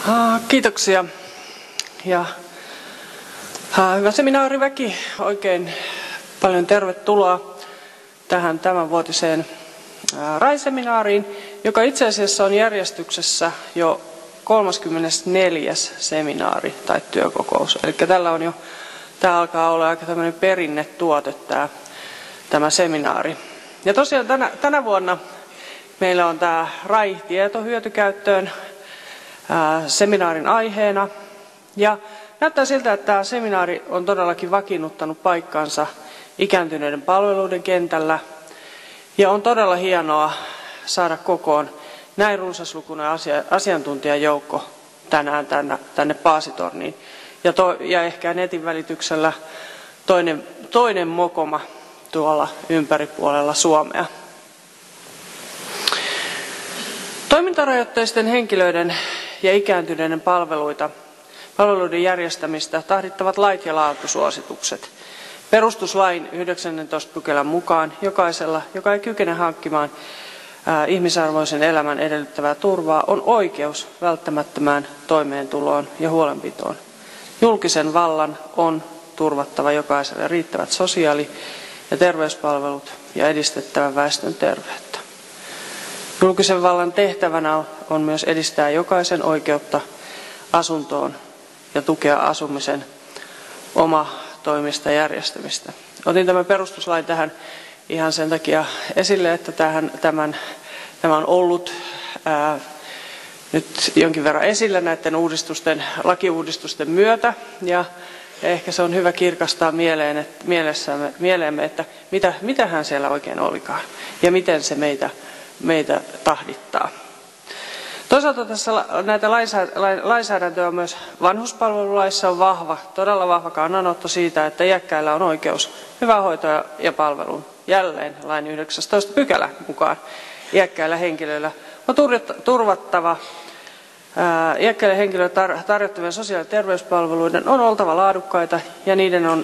Kiitoksia. Ja hyvä seminaariväki, oikein paljon tervetuloa tähän tämänvuotiseen RAI-seminaariin, joka itse asiassa on järjestyksessä jo 34. seminaari tai työkokous. Eli tämä alkaa olla aika tämmöinen perinnetuote tämä seminaari. Ja tosiaan tänä vuonna meillä on tämä RAI-tieto hyötykäyttöön seminaarin aiheena. Ja näyttää siltä, että tämä seminaari on todellakin vakiinnuttanut paikkansa ikääntyneiden palveluiden kentällä. Ja on todella hienoa saada kokoon näin runsaslukuinen asiantuntijajoukko tänään tänne Paasitorniin. Ja ehkä netin välityksellä toinen mokoma tuolla ympäripuolella Suomea. Toimintarajoitteisten henkilöiden ja ikääntyneiden palveluiden järjestämistä tahdittavat lait ja laatusuositukset. Perustuslain 19 pykälän mukaan jokaisella, joka ei kykene hankkimaan ihmisarvoisen elämän edellyttävää turvaa, on oikeus välttämättömään toimeentuloon ja huolenpitoon. Julkisen vallan on turvattava jokaiselle riittävät sosiaali- ja terveyspalvelut ja edistettävä väestön terveyttä. Julkisen vallan tehtävänä on myös edistää jokaisen oikeutta asuntoon ja tukea asumisen omatoimista järjestämistä. Otin tämän perustuslain tähän ihan sen takia esille, että tämä on ollut nyt jonkin verran esillä näiden lakiuudistusten myötä. Ja ehkä se on hyvä kirkastaa mieleemme, että mitähän siellä oikein olikaan ja miten se meitä tahdittaa. Toisaalta tässä näitä lainsäädäntöä on myös vanhuspalvelulaissa on todella vahva kannanotto siitä, että iäkkäillä on oikeus hyvään hoitoon ja palveluun. Jälleen lain 19 pykälä mukaan iäkkäillä henkilöillä on turvattava iäkkäille henkilöille tarjottavien sosiaali- ja terveyspalveluiden on oltava laadukkaita ja niiden on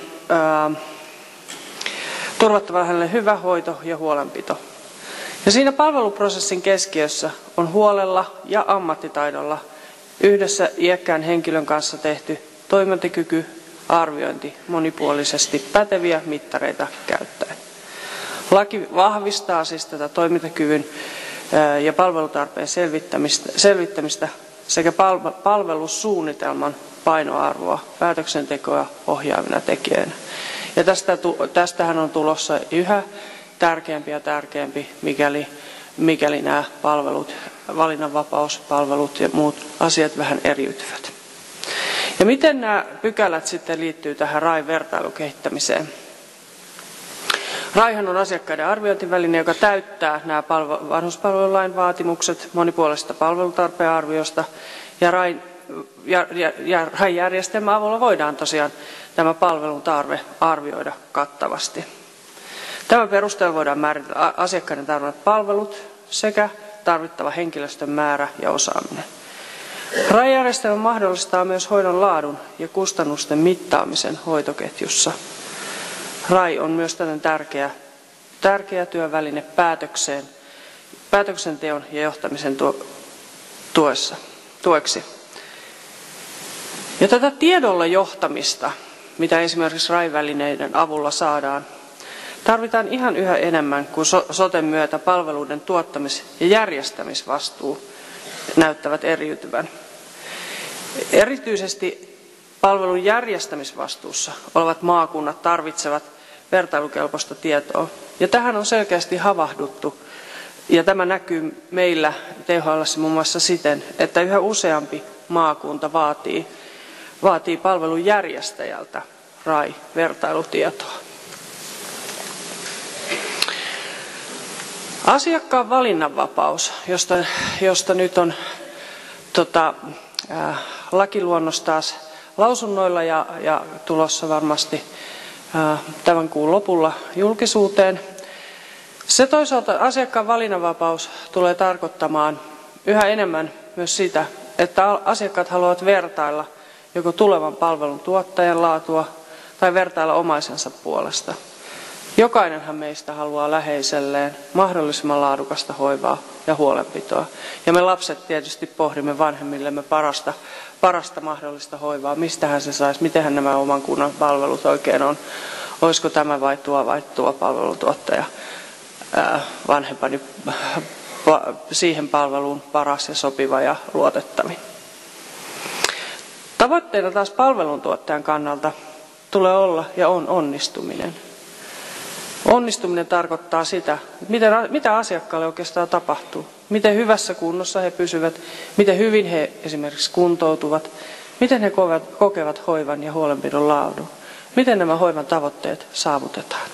turvattava hänelle hyvä hoito ja huolenpito. Ja siinä palveluprosessin keskiössä on huolella ja ammattitaidolla yhdessä iäkkään henkilön kanssa tehty toimintakykyarviointi monipuolisesti päteviä mittareita käyttäen. Laki vahvistaa siis tätä toimintakyvyn ja palvelutarpeen selvittämistä sekä palvelussuunnitelman painoarvoa päätöksentekoa ohjaavina tekijöinä. Ja tästähän on tulossa yhä tärkeämpi ja tärkeämpi, mikäli nämä palvelut, valinnanvapauspalvelut ja muut asiat vähän eriytyvät. Ja miten nämä pykälät sitten liittyy tähän RAI-vertailukehittämiseen? RAIhan on asiakkaiden arviointiväline, joka täyttää nämä vanhuspalvelulain vaatimukset monipuolisesta palvelutarpeen arviosta. Ja RAI-järjestelmän avulla voidaan tosiaan tämä palvelun tarve arvioida kattavasti. Tämän perusteella voidaan määritellä asiakkaiden tarvitsemat palvelut sekä tarvittava henkilöstön määrä ja osaaminen. RAI-järjestelmä mahdollistaa myös hoidon laadun ja kustannusten mittaamisen hoitoketjussa. RAI on myös tällainen tärkeä työväline päätöksenteon ja johtamisen tueksi. Ja tätä tiedolla johtamista, mitä esimerkiksi RAI-välineiden avulla saadaan, tarvitaan ihan yhä enemmän, kun soten myötä palveluiden tuottamis- ja järjestämisvastuu näyttävät eriytyvän. Erityisesti palvelun järjestämisvastuussa olevat maakunnat tarvitsevat vertailukelpoista tietoa. Ja tähän on selkeästi havahduttu. Ja tämä näkyy meillä THL:ssä muun muassa siten, että yhä useampi maakunta vaatii palvelun järjestäjältä RAI-vertailutietoa. Asiakkaan valinnanvapaus, josta nyt on lakiluonnos taas lausunnoilla ja tulossa varmasti tämän kuun lopulla julkisuuteen. Se toisaalta asiakkaan valinnanvapaus tulee tarkoittamaan yhä enemmän myös sitä, että asiakkaat haluavat vertailla joko tulevan palvelun tuottajan laatua tai vertailla omaisensa puolesta. Jokainenhan meistä haluaa läheiselleen mahdollisimman laadukasta hoivaa ja huolenpitoa. Ja me lapset tietysti pohdimme vanhemmillemme parasta mahdollista hoivaa. Mistähän se saisi, mitenhän nämä oman kunnan palvelut oikein on. Olisiko tämä vai tuo palveluntuottaja vanhempani siihen palveluun paras ja sopiva ja luotettavin. Tavoitteena taas palveluntuottajan kannalta tulee olla ja on onnistuminen. Onnistuminen tarkoittaa sitä, mitä asiakkaalle oikeastaan tapahtuu, miten hyvässä kunnossa he pysyvät, miten hyvin he esimerkiksi kuntoutuvat, miten he kokevat hoivan ja huolenpidon laadun, miten nämä hoivan tavoitteet saavutetaan.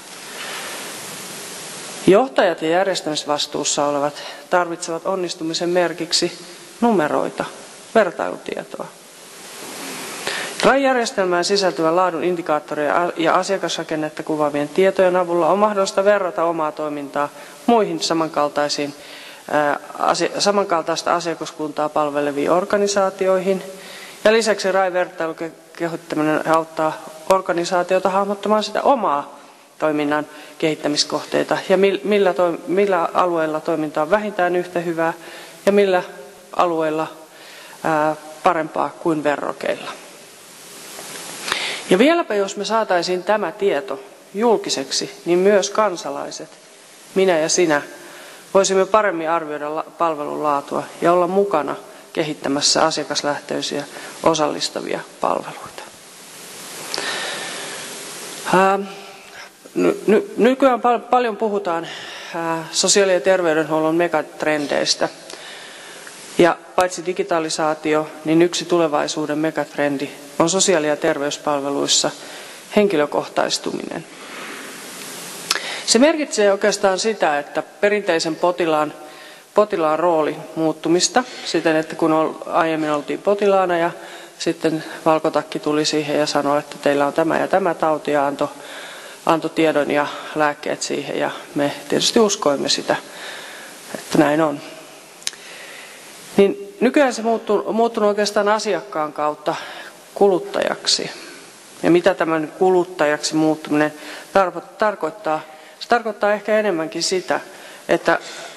Johtajat ja järjestämisvastuussa olevat tarvitsevat onnistumisen merkiksi numeroita, vertailutietoa. RAI-järjestelmään sisältyvän laadun indikaattoreja ja asiakasrakennetta kuvaavien tietojen avulla on mahdollista verrata omaa toimintaa muihin samankaltaista asiakaskuntaa palveleviin organisaatioihin. Ja lisäksi RAI-vertailukehittäminen auttaa organisaatiota hahmottamaan sitä omaa toiminnan kehittämiskohteita ja millä alueilla toiminta on vähintään yhtä hyvää ja millä alueilla parempaa kuin verrokeilla. Ja vieläpä jos me saataisiin tämä tieto julkiseksi, niin myös kansalaiset, minä ja sinä, voisimme paremmin arvioida palvelun laatua ja olla mukana kehittämässä asiakaslähtöisiä osallistavia palveluita. Nykyään paljon puhutaan sosiaali- ja terveydenhuollon megatrendeistä. Ja paitsi digitalisaatio, niin yksi tulevaisuuden megatrendi on sosiaali- ja terveyspalveluissa henkilökohtaistuminen. Se merkitsee oikeastaan sitä, että perinteisen potilaan rooli muuttumista siten, että kun aiemmin oltiin potilaana ja sitten valkotakki tuli siihen ja sanoi, että teillä on tämä ja tämä tauti ja antoi tiedon ja lääkkeet siihen ja me tietysti uskoimme sitä, että näin on. Niin nykyään se on muuttunut oikeastaan asiakkaan kautta kuluttajaksi. Ja mitä tämän kuluttajaksi muuttuminen tarkoittaa? Se tarkoittaa ehkä enemmänkin sitä, että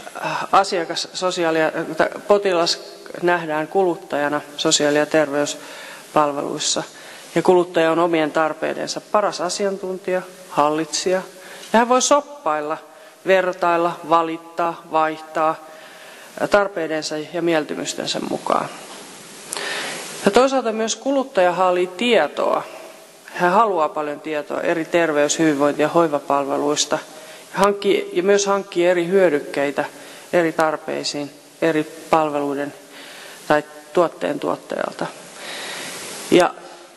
potilas nähdään kuluttajana sosiaali- ja terveyspalveluissa. Ja kuluttaja on omien tarpeidensa paras asiantuntija, hallitsija. Ja hän voi shoppailla, vertailla, valittaa, vaihtaa tarpeidensa ja mieltymystensä mukaan. Ja toisaalta myös kuluttaja haalii tietoa. Hän haluaa paljon tietoa eri terveys-, hyvinvointi- ja hoivapalveluista ja myös hankkii eri hyödykkeitä eri tarpeisiin eri palveluiden tai tuotteen tuottajalta. Ja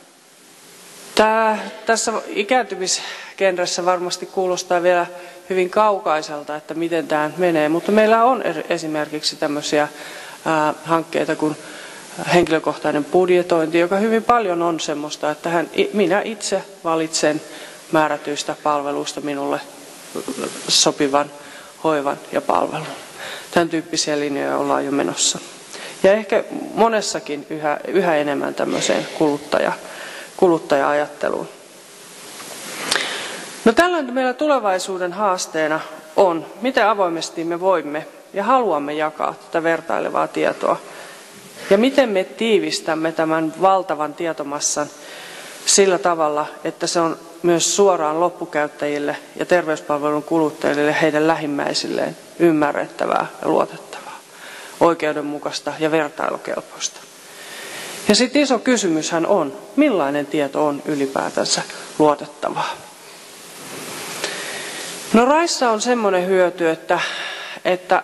tässä ikääntymisgenressä varmasti kuulostaa vielä hyvin kaukaiselta, että miten tämä menee, mutta meillä on esimerkiksi tämmöisiä hankkeita kuin henkilökohtainen budjetointi, joka hyvin paljon on semmoista, että minä itse valitsen määrätyistä palveluista minulle sopivan hoivan ja palvelun. Tämän tyyppisiä linjoja ollaan jo menossa. Ja ehkä monessakin yhä enemmän tämmöiseen kuluttaja-ajatteluun. No tällöin meillä tulevaisuuden haasteena on, miten avoimesti me voimme ja haluamme jakaa tätä vertailevaa tietoa. Ja miten me tiivistämme tämän valtavan tietomassan sillä tavalla, että se on myös suoraan loppukäyttäjille ja terveyspalvelun kuluttajille ja heidän lähimmäisilleen ymmärrettävää ja luotettavaa, oikeudenmukaista ja vertailukelpoista. Ja sitten iso kysymyshän on, millainen tieto on ylipäätänsä luotettavaa. No RAIssa on semmoinen hyöty, että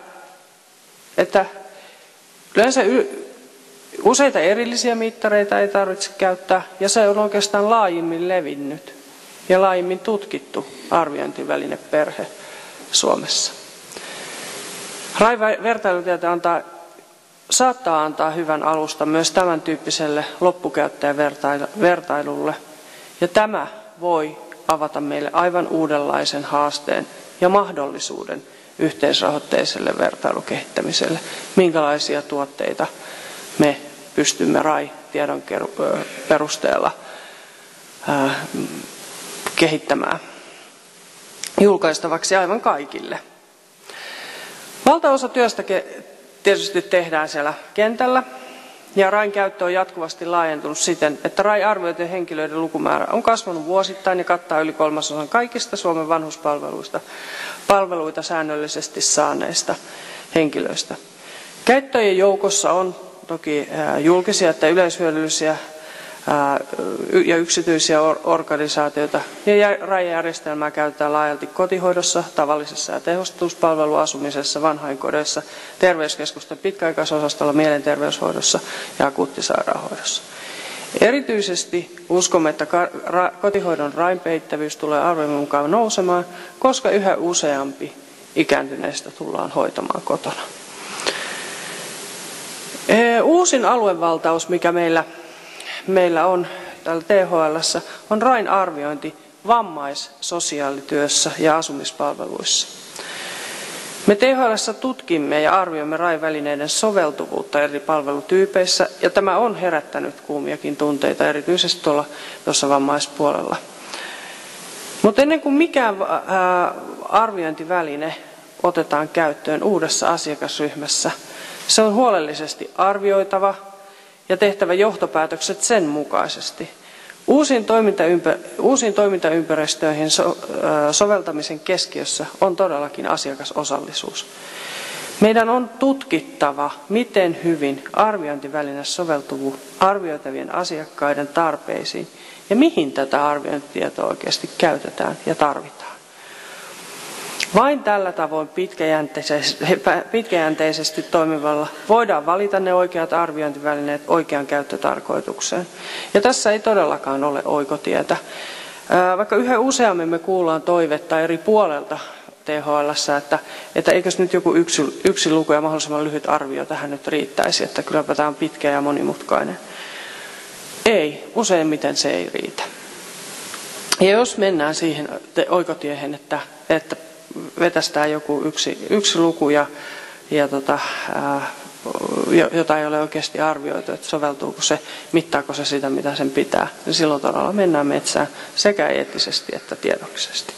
yleensä useita erillisiä mittareita ei tarvitse käyttää, ja se on oikeastaan laajimmin levinnyt ja laajimmin tutkittu arviointiväline perhe Suomessa. RAI-vertailutieto saattaa antaa hyvän alustan myös tämän tyyppiselle loppukäyttäjävertailulle, ja tämä voi avata meille aivan uudenlaisen haasteen ja mahdollisuuden yhteisrahoitteiselle vertailukehittämiselle, minkälaisia tuotteita me pystymme RAI-tiedon perusteella kehittämään. julkaistavaksi aivan kaikille. Valtaosa työstä tietysti tehdään siellä kentällä, ja RAIn käyttö on jatkuvasti laajentunut siten, että RAI arvioitujen henkilöiden lukumäärä on kasvanut vuosittain ja kattaa yli 1/3 kaikista Suomen vanhuspalveluita säännöllisesti saaneista henkilöistä. Käyttäjien joukossa on toki julkisia että yleishyödyllisiä ja yksityisiä organisaatioita, ja RAI-järjestelmää käytetään laajalti kotihoidossa, tavallisessa ja tehostuspalveluasumisessa, vanhainkodeissa, terveyskeskusten pitkäaikaisosastolla, mielenterveyshoidossa ja akuuttisairaanhoidossa. Erityisesti uskomme, että kotihoidon RAIn peittävyys tulee arviomme mukaan nousemaan, koska yhä useampi ikääntyneistä tullaan hoitamaan kotona. Uusin aluevaltaus, mikä meillä on täällä THL:ssä, on RAIn arviointi vammaissosiaalityössä ja asumispalveluissa. Me THL:ssä tutkimme ja arvioimme RAIn välineiden soveltuvuutta eri palvelutyypeissä, ja tämä on herättänyt kuumiakin tunteita, erityisesti tuossa vammaispuolella. Mutta ennen kuin mikään arviointiväline otetaan käyttöön uudessa asiakasryhmässä, se on huolellisesti arvioitava ja tehtävä johtopäätökset sen mukaisesti. Uusiin toimintaympäristöihin soveltamisen keskiössä on todellakin asiakasosallisuus. Meidän on tutkittava, miten hyvin arviointiväline soveltuu arvioitavien asiakkaiden tarpeisiin ja mihin tätä arviointitietoa oikeasti käytetään ja tarvitaan. Vain tällä tavoin pitkäjänteisesti toimivalla voidaan valita ne oikeat arviointivälineet oikeaan käyttötarkoitukseen. Ja tässä ei todellakaan ole oikotietä. Vaikka yhä useammin me kuullaan toivetta eri puolelta THL:ssä, että eikös nyt joku yksi luku ja mahdollisimman lyhyt arvio tähän nyt riittäisi, että kylläpä tämä on pitkä ja monimutkainen. Ei, useimmiten se ei riitä. Ja jos mennään siihen oikotiehen, että vetästään joku yksi luku jota ei ole oikeasti arvioitu, että soveltuuko se, mittaako se sitä, mitä sen pitää, niin silloin todella mennään metsään sekä eettisesti että tiedollisesti.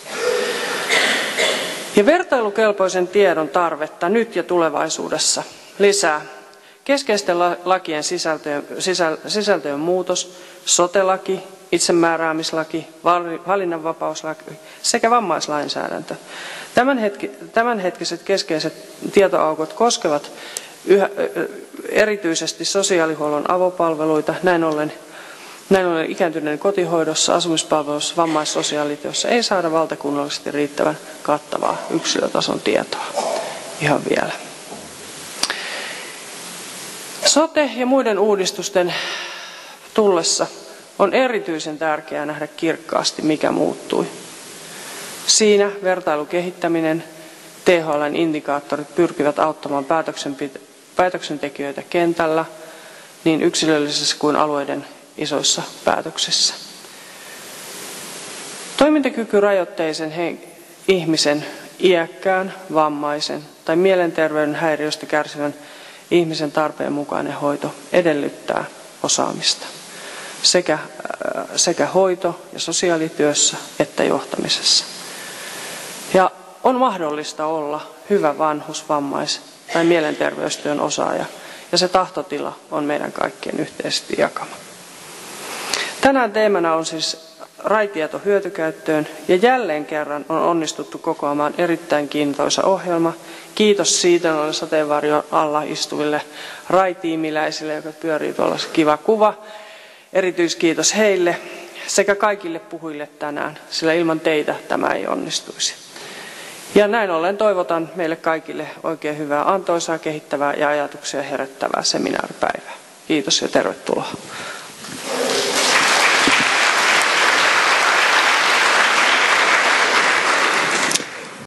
Ja vertailukelpoisen tiedon tarvetta nyt ja tulevaisuudessa lisää keskeisten lakien sisältöjen muutos, sote-laki, itsemääräämislaki, valinnanvapauslaki sekä vammaislainsäädäntö. Tämänhetkiset keskeiset tietoaukot koskevat erityisesti sosiaalihuollon avopalveluita, näin ollen ikääntyneiden kotihoidossa, asumispalveluissa, vammaissosiaalityössä ei saada valtakunnallisesti riittävän kattavaa yksilötason tietoa. Ihan vielä. Sote- ja muiden uudistusten tullessa on erityisen tärkeää nähdä kirkkaasti, mikä muuttui. Siinä vertailukehittäminen, THL:n indikaattorit pyrkivät auttamaan päätöksentekijöitä kentällä, niin yksilöllisissä kuin alueiden isoissa päätöksissä. Toimintakykyrajoitteisen ihmisen, iäkkään, vammaisen tai mielenterveyden häiriöstä kärsivän ihmisen tarpeen mukainen hoito edellyttää osaamista sekä hoito- ja sosiaalityössä että johtamisessa. Ja on mahdollista olla hyvä vanhus-, vammais- tai mielenterveystyön osaaja, ja se tahtotila on meidän kaikkien yhteisesti jakama. Tänään teemana on siis RAI-tieto hyötykäyttöön, ja jälleen kerran on onnistuttu kokoamaan erittäin kiintoisa ohjelma. Kiitos siitä noille sateenvarjon alla istuville RAI-tiimiläisille, joka pyörii tuolla se kiva kuva. Erityiskiitos heille sekä kaikille puhujille tänään, sillä ilman teitä tämä ei onnistuisi. Ja näin ollen toivotan meille kaikille oikein hyvää, antoisaa, kehittävää ja ajatuksia herättävää seminaaripäivää. Kiitos ja tervetuloa.